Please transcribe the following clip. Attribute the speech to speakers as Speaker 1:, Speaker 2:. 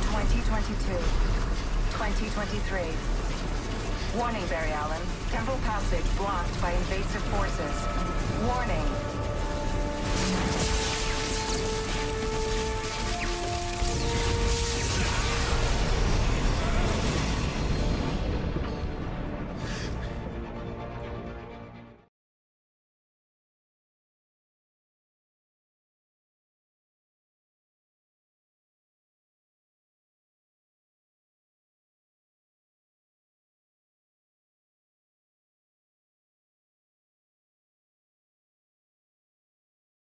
Speaker 1: 2022. 2023. Warning, Barry Allen. Temporal passage blocked by invasive forces. Warning.